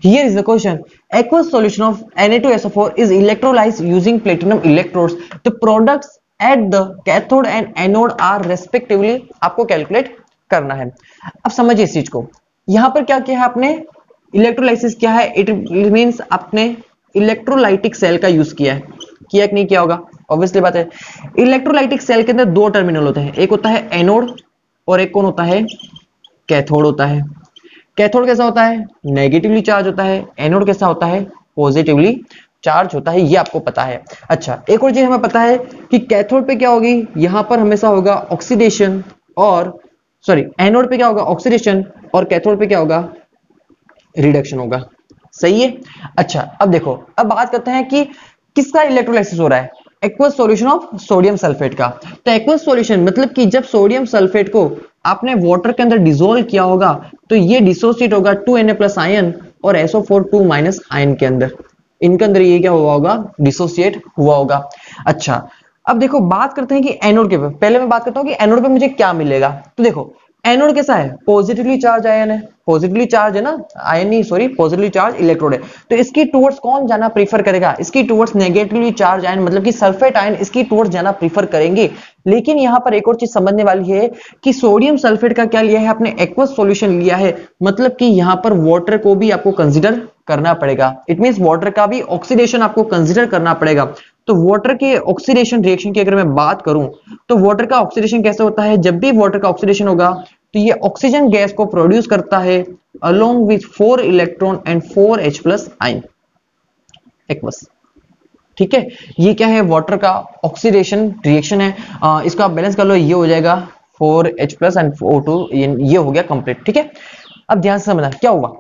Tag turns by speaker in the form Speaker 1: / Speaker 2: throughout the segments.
Speaker 1: Here is the question. Aqueous solution of Na2SO4 is electrolyzed using platinum electrodes. The products at the cathode and anode are respectively आपको calculate करना है। अब समझिए इस चीज को, यहां पर क्या किया है आपने, इलेक्ट्रोलाइसिस क्या है, इट मींस आपने इलेक्ट्रोलाइटिक सेल का यूज किया है, किया कि नहीं किया होगा, ऑब्वियसली बात है। इलेक्ट्रोलाइटिक सेल के अंदर दो टर्मिनल होते हैं, एक होता है एनोड और एक कौन होता है, कैथोड होता है। कैथोड कैसा होता है, नेगेटिवली चार्ज होता है, एनोड कैसा होता है, पॉजिटिवली चार्ज होता है, ये आपको पता है। अच्छा, एक और चीज हमें पता है कि कैथोड पे क्या होगी, यहां पर हमेशा होगा ऑक्सीडेशन, और सॉरी एनोड पे क्या होगा, ऑक्सीडेशन, और कैथोड पे क्या होगा, रिडक्शन होगा। सही है। अच्छा, अब देखो, अब बात करते हैं कि किसका इलेक्ट्रोलाइसिस हो रहा है, aqueous solution of sodium sulphate का। तो एक्वस सॉल्यूशन मतलब कि जब सोडियम सल्फेट को आपने वाटर के अंदर डिसोल्व किया होगा तो ये डिसोसिएट होगा 2Na+ आयन और SO4 2- आयन के अंदर, इनके अंदर ये क्या हुआ होगा, डिसोसिएट हुआ होगा। अच्छा, अब देखो बात करते हैं कि एनोड के, पहले मैं बात करता हूं कि एनोड पे मुझे क्या मिलेगा। तो देखो एनोड कैसा है, पॉजिटिवली चार्ज आयन है, पॉजिटिवली चार्ज है ना, आयन नहीं सॉरी, पॉजिटिवली चार्ज इलेक्ट्रोड है। तो इसकी टुवर्ड्स कौन जाना प्रीफर करेगा, इसकी टुवर्ड्स नेगेटिवली चार्ज आयन मतलब कि सल्फेट आयन इसकी टुवर्ड्स जाना प्रीफर करेंगे। लेकिन यहां पर एक और चीज समझने वाली है कि सोडियम सल्फेट का क्या लिया है आपने, एक्वस सॉल्यूशन लिया है, मतलब कि यहां पर वाटर को भी आपको कंसीडर करना पड़ेगा। इट मींस वाटर का भी ऑक्सीडेशन आपको कंसीडर करना पड़ेगा। तो वाटर के ऑक्सीडेशन रिएक्शन की अगर मैं बात करूं तो वाटर का ऑक्सीडेशन कैसे होता है, जब भी वाटर का ऑक्सीडेशन होगा तो ये ऑक्सीजन गैस को प्रोड्यूस करता है along with 4 electron and 4H+ ion, aqueous. ठीक है, ये क्या है, वाटर का ऑक्सीडेशन रिएक्शन है। इसको आप बैलेंस कर लो, ये हो जाएगा 4H+ एंड O2, ये हो गया कंप्लीट। ठीक है, अब ध्यान से समझना क्या हुआ,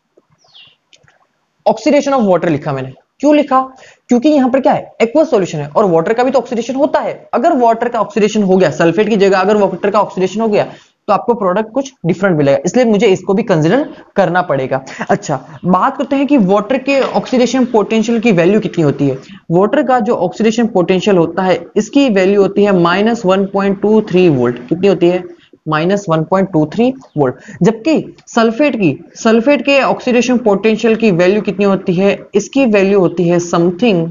Speaker 1: ऑक्सीडेशन ऑफ वाटर लिखा मैंने, क्यों लिखा, क्योंकि यहां पर क्या है, एक्वस सॉल्यूशन है और वाटर का भी तो ऑक्सीडेशन होता है। अगर वाटर का ऑक्सीडेशन हो गया, सल्फेट की जगह अगर वाटर का ऑक्सीडेशन हो गया तो आपको प्रोडक्ट कुछ डिफरेंट मिलेगा, इसलिए मुझे इसको भी कंसीडर करना पड़ेगा। अच्छा, बात करते हैं कि वाटर के ऑक्सीडेशन पोटेंशियल की वैल्यू कितनी होती है। वाटर का जो ऑक्सीडेशन पोटेंशियल होता है इसकी वैल्यू होती है -1.23 वोल्ट, कितनी होती है, -1.23 वोल्ट। जबकि सल्फेट के ऑक्सीडेशन पोटेंशियल की वैल्यू कितनी होती है, इसकी वैल्यू होती है समथिंग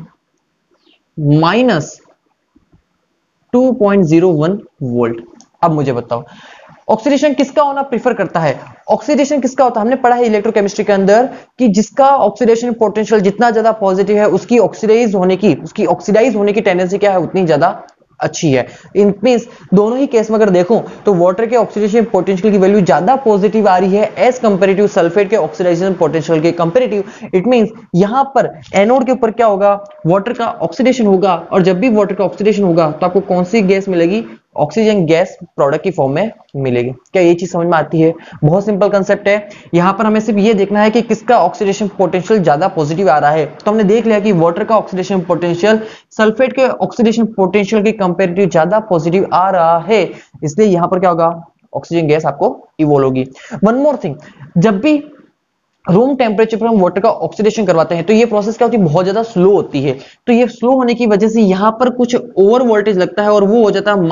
Speaker 1: -2.01 वोल्ट। अब मुझे बताओ ऑक्सीडेशन किसका होना प्रीफर करता है, ऑक्सीडेशन किसका होता है, हमने पढ़ा है इलेक्ट्रोकेमिस्ट्री के अंदर कि जिसका ऑक्सीडेशन पोटेंशियल जितना ज्यादा पॉजिटिव है उसकी ऑक्सीडाइज होने की टेंडेंसी क्या है, उतनी ज्यादा अच्छी है। इन मींस दोनों ही केस में अगर देखो तो वाटर के ऑक्सीडेशन पोटेंशियल की वैल्यू ज्यादा पॉजिटिव आ रही है एज कंपेरेटिव सल्फेट के ऑक्सीडाइजेशन पोटेंशियल के कंपेरेटिव। इट मींस यहां पर एनोड के ऊपर क्या होगा, वाटर का ऑक्सीडेशन होगा, और जब भी वाटर का ऑक्सीडेशन होगा तो आपको कौन सी गैस मिलेगी, ऑक्सीजन गैस प्रोडक्ट की फॉर्म में मिलेगी। क्या ये चीज समझ में आती है, बहुत सिंपल कंसेप्ट है। यहां पर हमें सिर्फ ये देखना है कि किसका ऑक्सीडेशन पोटेंशियल ज्यादा पॉजिटिव आ रहा है। तो हमने देख लिया कि वाटर का ऑक्सीडेशन पोटेंशियल सल्फेट के ऑक्सीडेशन पोटेंशियल के कंपैरेटिव ज्यादा पॉजिटिव आ रहा है, इसलिए यहां पर क्या होगा, ऑक्सीजन गैस आपको इवोल्व होगी। वन मोर थिंग, जब भी रूम टेम्परेचर पर हम वाटर का ऑक्सीडेशन करवाते हैं तो ये प्रोसेस क्या होती है, बहुत ज्यादा स्लो होती है। तो ये स्लो होने की वजह से यहां पर कुछ ओवर वोल्टेज लगता है और वो हो जाता है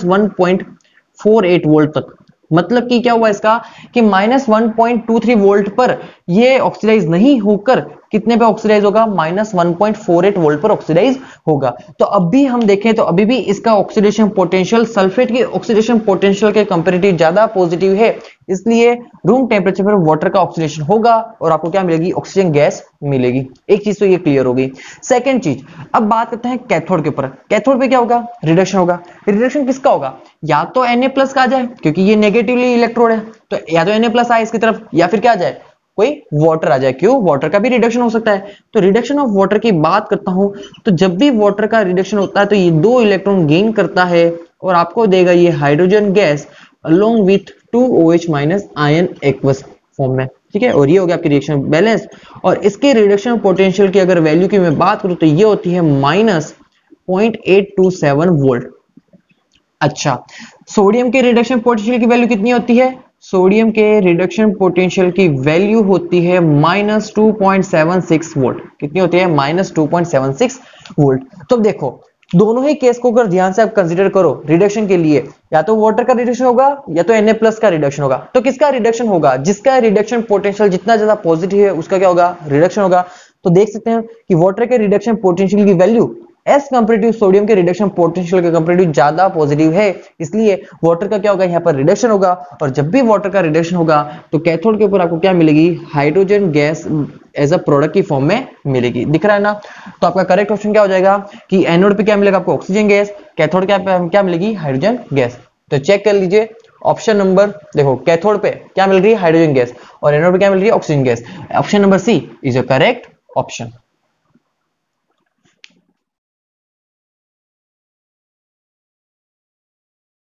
Speaker 1: -1.48 वोल्ट तक। मतलब कि क्या हुआ इसका कि -1.23 वोल्ट पर ये ऑक्सीडाइज नहीं होकर कितने पे ऑक्सीडाइज होगा, -1.48 वोल्ट पर ऑक्सीडाइज होगा। तो अब भी हम देखें तो अभी भी इसका ऑक्सीडेशन पोटेंशियल सल्फेट के ऑक्सीडेशन पोटेंशियल के कंपैरेटिव ज्यादा पॉजिटिव है, इसलिए रूम टेम्परेचर पर वाटर का ऑक्सीडेशन होगा और आपको क्या मिलेगी, ऑक्सीजन गैस मिलेगी। एक चीज तो ये क्लियर हो गई। सेकंड चीज, अब बात करते हैं कैथोड के ऊपर। कैथोड पे क्या होगा, रिडक्शन होगा। रिडक्शन किसका होगा, या तो Na+ का आ जाए क्योंकि ये नेगेटिवली इलेक्ट्रोड है, तो या तो Na+ आए इसकी तरफ, या फिर क्या आ जाए, कोई वाटर आ जाए। क्यों, वाटर का भी रिडक्शन हो सकता है। तो रिडक्शन ऑफ वाटर की बात करता हूं तो जब भी वाटर का रिडक्शन होता है तो ये 2 इलेक्ट्रॉन गेन करता है और आपको देगा ये hydrogen gas along with 2OH- ion aqueous form में। ठीक है, और ये हो गया आपकी रिएक्शन बैलेंस। और इसके रिडक्शन पोटेंशियल की अगर वैल्यू की मैं बात करूं तो ये होती है -0.827 वोल्ट। अच्छा, सोडियम के रिडक्शन पोटेंशियल की वैल्यू कितनी होती है, सोडियम के रिडक्शन पोटेंशियल की वैल्यू होती है -2.76 वोल्ट। कितनी होती है, -2.76 वोल्ट। तो देखो दोनों ही केस को अगर ध्यान से आप कंसीडर करो रिडक्शन के लिए, या तो वाटर का रिडक्शन होगा या तो Na+ का रिडक्शन होगा। तो किसका रिडक्शन होगा? जिसका रिडक्शन पोटेंशियल जितना ज्यादा पॉजिटिव है उसका क्या होगा? रिडक्शन होगा। तो देख सकते हैं कि वाटर के रिडक्शन पोटेंशियल की वैल्यू एस कंपेरेटिव सोडियम के रिडक्शन पोटेंशियल के कंपेरेटिव ज्यादा पॉजिटिव है, इसलिए वाटर का क्या होगा? यहाँ पर रिडक्शन होगा। और जब भी वाटर का रिडक्शन होगा तो कैथोड के ऊपर आपको क्या मिलेगी? Hydrogen gas as a product की फॉर्म में मिलेगी। दिख रहा है ना? तो आपका करेक्ट ऑप्शन क्या हो जाएगा कि एनोड पे क्या मिलेगा आपको? Oxygen gas. कैथोड क्या मिलेगी? Hydrogen gas. तो चेक कर लीजिए ऑप्शन नंबर, देखो कैथोड पे क्या मिल रही है? हाइड्रोजन गैस, और एनोड पे क्या मिल रही है? Oxygen gas. Option number C is a correct option.